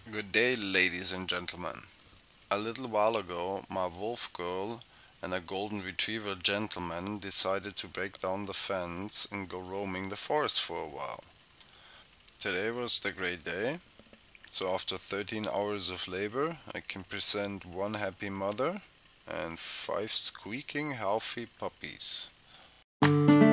Good day, ladies and gentlemen. A little while ago, my wolf girl and a golden retriever gentleman decided to break down the fence and go roaming the forest for a while. Today was the great day, so after 13 hours of labor, I can present one happy mother and five squeaking healthy puppies.